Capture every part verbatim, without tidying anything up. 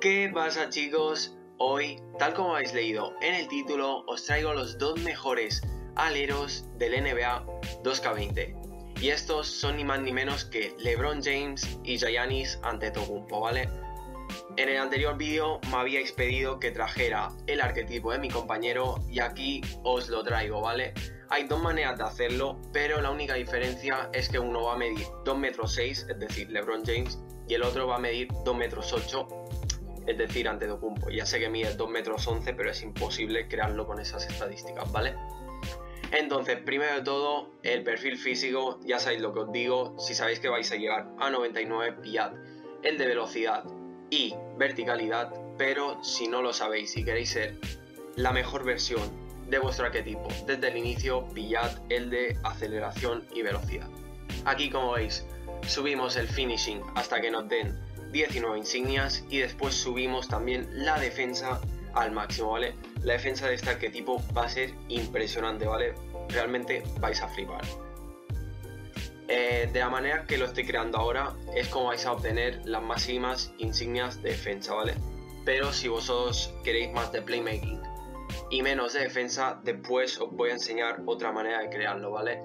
¿Qué pasa, chicos? Hoy, tal como habéis leído en el título, os traigo los dos mejores aleros del N B A dos K veinte. Y estos son ni más ni menos que LeBron James y Giannis Antetokounmpo, ¿vale? En el anterior vídeo me habíais pedido que trajera el arquetipo de mi compañero y aquí os lo traigo, ¿vale? Hay dos maneras de hacerlo, pero la única diferencia es que uno va a medir dos metros seis, es decir, LeBron James, y el otro va a medir dos metros ocho, es decir, Antetokounmpo. Ya sé que mide dos metros once, pero es imposible crearlo con esas estadísticas, ¿vale? Entonces, primero de todo, el perfil físico, ya sabéis lo que os digo. Si sabéis que vais a llegar a noventa y nueve, pillad el de velocidad y verticalidad, pero si no lo sabéis y queréis ser la mejor versión de vuestro arquetipo desde el inicio, pillad el de aceleración y velocidad. Aquí, como veis, subimos el finishing hasta que nos den diecinueve insignias y después subimos también la defensa al máximo, ¿vale? La defensa de este arquetipo va a ser impresionante, ¿vale? Realmente vais a flipar. Eh, de la manera que lo estoy creando ahora es como vais a obtener las máximas insignias de defensa, ¿vale? Pero si vosotros queréis más de playmaking y menos de defensa, después os voy a enseñar otra manera de crearlo, ¿vale?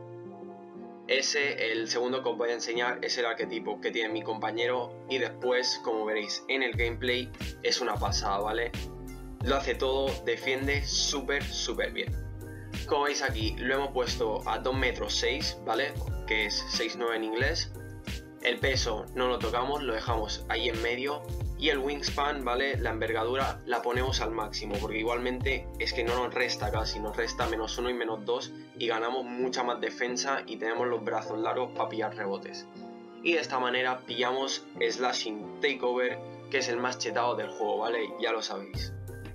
Ese, el segundo que os voy a enseñar, es el arquetipo que tiene mi compañero y después, como veréis en el gameplay, es una pasada, ¿vale? Lo hace todo, defiende súper, súper bien. Como veis aquí, lo hemos puesto a dos metros seis, ¿vale? Que es seis nueve en inglés. El peso no lo tocamos, lo dejamos ahí en medio. Y el wingspan, ¿vale? La envergadura la ponemos al máximo, porque igualmente es que no nos resta casi, nos resta menos uno y menos dos y ganamos mucha más defensa y tenemos los brazos largos para pillar rebotes. Y de esta manera pillamos Slashing Takeover, que es el más chetado del juego, ¿vale? Ya lo sabéis.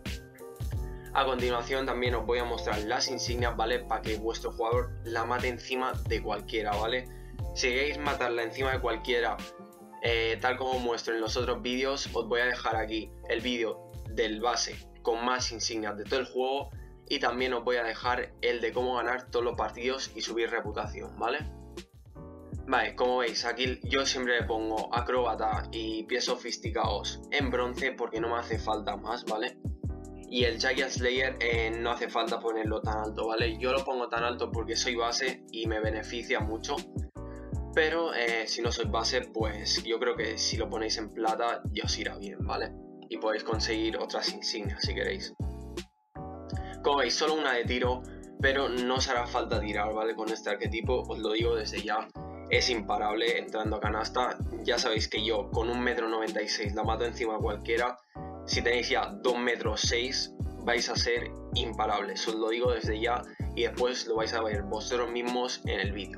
A continuación también os voy a mostrar las insignias, ¿vale? Para que vuestro jugador la mate encima de cualquiera, ¿vale? Si queréis matarla encima de cualquiera, Eh, tal como muestro en los otros vídeos, os voy a dejar aquí el vídeo del base con más insignias de todo el juego y también os voy a dejar el de cómo ganar todos los partidos y subir reputación, ¿vale? Vale, como veis aquí yo siempre le pongo acróbata y pies sofisticados en bronce porque no me hace falta más, ¿vale? Y el Giant Slayer eh, no hace falta ponerlo tan alto, ¿vale? Yo lo pongo tan alto porque soy base y me beneficia mucho. Pero eh, si no sois base, pues yo creo que si lo ponéis en plata ya os irá bien, ¿vale? Y podéis conseguir otras insignias si queréis. Como veis, solo una de tiro, pero no os hará falta tirar, ¿vale? Con este arquetipo, os lo digo desde ya, es imparable entrando a canasta. Ya sabéis que yo con un metro noventa y seis la mato encima a cualquiera. Si tenéis ya dos metros seis vais a ser imparables, os lo digo desde ya y después lo vais a ver vosotros mismos en el vídeo.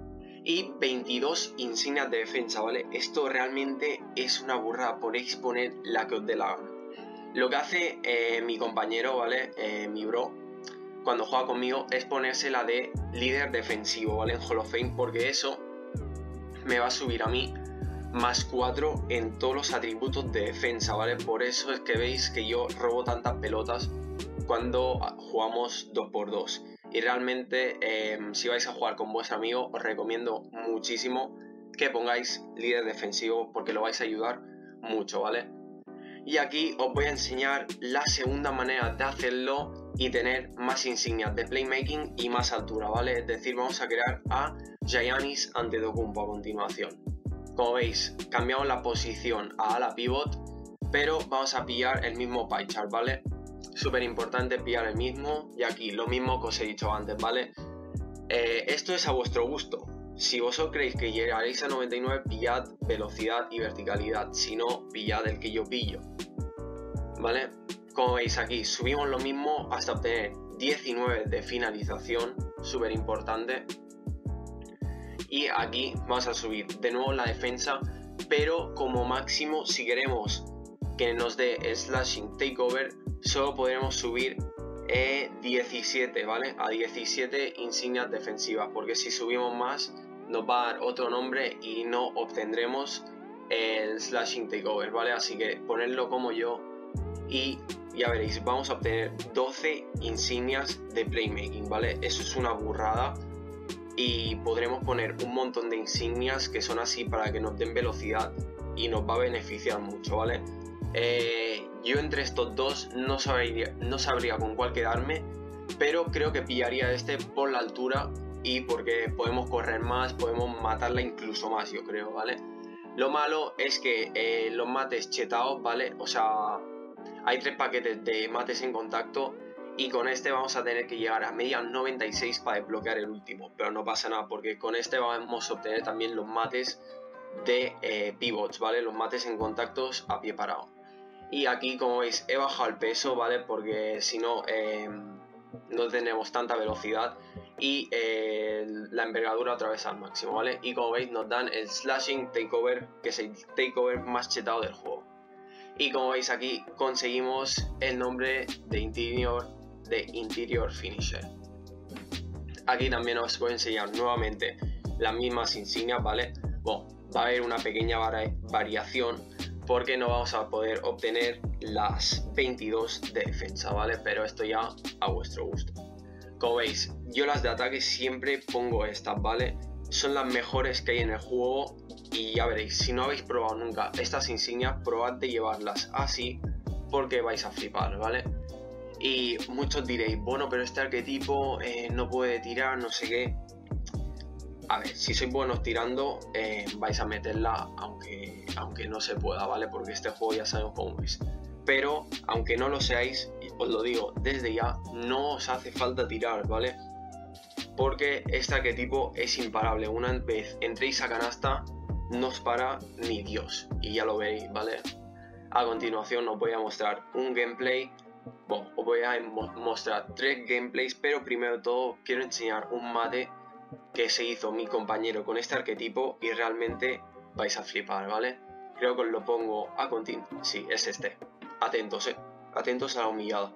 Y veintidós insignias de defensa, ¿vale? Esto realmente es una burrada, podéis poner la que os dé la gana. Lo que hace eh, mi compañero, ¿vale? Eh, mi bro, cuando juega conmigo, es ponerse la de líder defensivo, ¿vale? En Hall of Fame, porque eso me va a subir a mí más cuatro en todos los atributos de defensa, ¿vale? Por eso es que veis que yo robo tantas pelotas cuando jugamos dos por dos. Y realmente eh, si vais a jugar con vuestro amigo os recomiendo muchísimo que pongáis líder defensivo porque lo vais a ayudar mucho, ¿vale? Y aquí os voy a enseñar la segunda manera de hacerlo y tener más insignias de playmaking y más altura, ¿vale? Es decir, vamos a crear a Giannis Antetokounmpo a continuación. Como veis, cambiamos la posición a ala pivot, pero vamos a pillar el mismo pie chart, ¿vale? Súper importante pillar el mismo y aquí lo mismo que os he dicho antes, ¿vale? Eh, esto es a vuestro gusto. Si vosotros creéis que llegaréis a noventa y nueve, pillad velocidad y verticalidad. Si no, pillad el que yo pillo, ¿vale? Como veis aquí, subimos lo mismo hasta obtener diecinueve de finalización, súper importante. Y aquí vamos a subir de nuevo la defensa, pero como máximo, si queremos que nos dé Slashing Takeover, solo podremos subir eh, diecisiete, ¿vale? A diecisiete insignias defensivas, porque si subimos más nos va a dar otro nombre y no obtendremos el Slashing Takeover, ¿vale? Así que ponedlo como yo y ya veréis, vamos a obtener doce insignias de playmaking, ¿vale? Eso es una burrada y podremos poner un montón de insignias que son así para que nos den velocidad y nos va a beneficiar mucho, ¿vale? Eh, yo entre estos dos no sabría, no sabría con cuál quedarme, pero creo que pillaría este por la altura y porque podemos correr más, podemos matarla incluso más, yo creo, ¿vale? Lo malo es que eh, los mates chetados, ¿vale? O sea, hay tres paquetes de mates en contacto y con este vamos a tener que llegar a media noventa y seis para desbloquear el último, pero no pasa nada porque con este vamos a obtener también los mates de eh, pivots, ¿vale? Los mates en contactos a pie parado. Y aquí, como veis, he bajado el peso, ¿vale? Porque si no, eh, no tenemos tanta velocidad y eh, la envergadura otra vez al máximo, ¿vale? Y como veis nos dan el Slashing Takeover, que es el takeover más chetado del juego. Y como veis aquí conseguimos el nombre de Interior, de Interior Finisher. Aquí también os voy a enseñar nuevamente las mismas insignias, ¿vale? Bueno, va a haber una pequeña vari variación porque no vamos a poder obtener las veintidós de defensa, ¿vale? Pero esto ya a vuestro gusto. Como veis, yo las de ataque siempre pongo estas, ¿vale? Son las mejores que hay en el juego y ya veréis, si no habéis probado nunca estas insignias, probad de llevarlas así porque vais a flipar, ¿vale? Y muchos diréis, bueno, pero este arquetipo eh, no puede tirar, no sé qué. A ver, si sois buenos tirando, eh, vais a meterla aunque, aunque no se pueda, ¿vale? Porque este juego ya sabemos cómo es. Pero, aunque no lo seáis, os lo digo desde ya, no os hace falta tirar, ¿vale? Porque este arquetipo es imparable. Una vez entréis a canasta, no os para ni Dios. Y ya lo veréis, ¿vale? A continuación os voy a mostrar un gameplay. Bueno, os voy a mostrar tres gameplays, pero primero de todo quiero enseñar un mate que se hizo mi compañero con este arquetipo y realmente vais a flipar, ¿vale? Creo que os lo pongo a continuación. Sí, es este. Atentos, eh. Atentos a la humillada.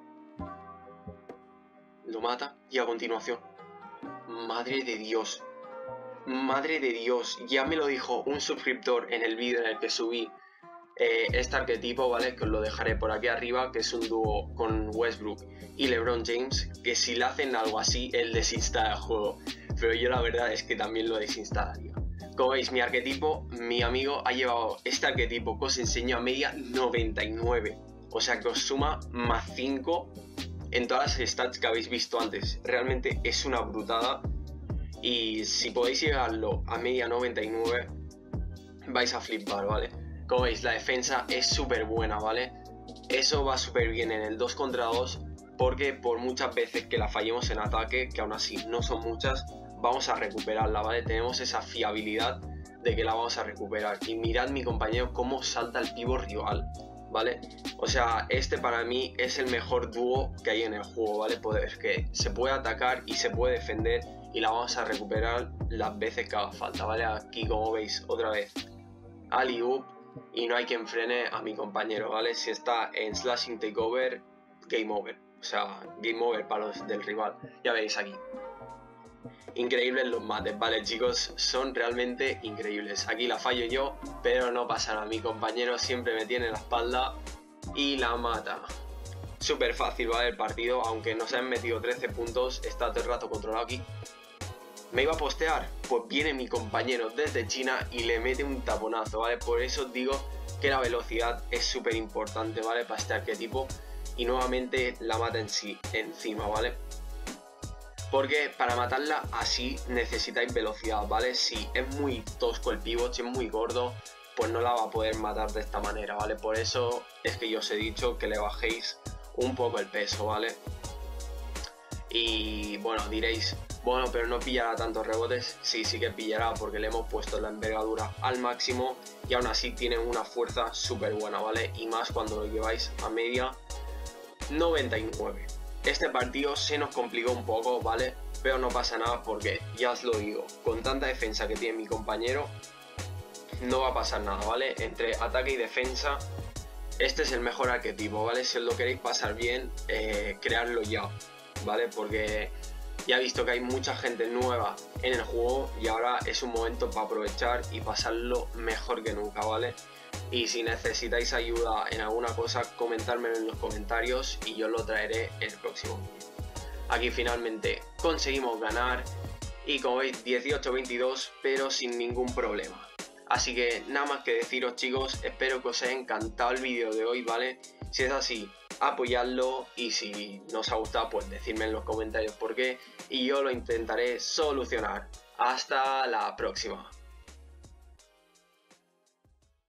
Lo mata y a continuación. Madre de Dios. Madre de Dios. Ya me lo dijo un suscriptor en el vídeo en el que subí eh, este arquetipo, ¿vale? Que os lo dejaré por aquí arriba, que es un dúo con Westbrook y LeBron James, que si le hacen algo así, él desinstala el juego. Pero yo la verdad es que también lo desinstalaría. Como veis, mi arquetipo, mi amigo ha llevado este arquetipo que os enseño a media noventa y nueve. O sea que os suma más cinco en todas las stats que habéis visto antes. Realmente es una brutada. Y si podéis llegarlo a media noventa y nueve, vais a flipar, ¿vale? Como veis, la defensa es súper buena, ¿vale? Eso va súper bien en el dos contra dos, porque por muchas veces que la fallemos en ataque, que aún así no son muchas, vamos a recuperarla, ¿vale? Tenemos esa fiabilidad de que la vamos a recuperar. Y mirad mi compañero cómo salta el pivot rival, ¿vale? O sea, este para mí es el mejor dúo que hay en el juego, ¿vale? Poder que se puede atacar y se puede defender y la vamos a recuperar las veces que haga falta, ¿vale? Aquí, como veis, otra vez alley-oop y no hay quien frene a mi compañero, ¿vale? Si está en Slashing Takeover, game over. O sea, game over para los del rival. Ya veis aquí. Increíbles los mates, ¿vale, chicos? Son realmente increíbles. Aquí la fallo yo, pero no pasa nada. Mi compañero siempre me tiene en la espalda y la mata. Súper fácil, ¿vale? El partido, aunque nos han metido trece puntos, está todo el rato controlado aquí. ¿Me iba a postear? Pues viene mi compañero desde China y le mete un taponazo, ¿vale? Por eso os digo que la velocidad es súper importante, ¿vale? Para este arquetipo. Y nuevamente la mata en sí, encima, ¿vale? Porque para matarla así necesitáis velocidad, ¿vale? Si es muy tosco el pivot, si es muy gordo, pues no la va a poder matar de esta manera, ¿vale? Por eso es que yo os he dicho que le bajéis un poco el peso, ¿vale? Y bueno, diréis, bueno, pero no pillará tantos rebotes. Sí, sí que pillará porque le hemos puesto la envergadura al máximo y aún así tiene una fuerza súper buena, ¿vale? Y más cuando lo lleváis a media noventa y nueve. Este partido se nos complicó un poco, ¿vale? Pero no pasa nada porque, ya os lo digo, con tanta defensa que tiene mi compañero, no va a pasar nada, ¿vale? Entre ataque y defensa, este es el mejor arquetipo, ¿vale? Si os lo queréis pasar bien, eh, creadlo ya, ¿vale? Porque ya he visto que hay mucha gente nueva en el juego y ahora es un momento para aprovechar y pasarlo mejor que nunca, ¿vale? Y si necesitáis ayuda en alguna cosa, comentármelo en los comentarios y yo lo traeré en el próximo vídeo. Aquí finalmente conseguimos ganar y como veis dieciocho veintidós, pero sin ningún problema. Así que nada más que deciros, chicos, espero que os haya encantado el vídeo de hoy, ¿vale? Si es así, apoyadlo, y si no os ha gustado, pues decidme en los comentarios por qué y yo lo intentaré solucionar. Hasta la próxima.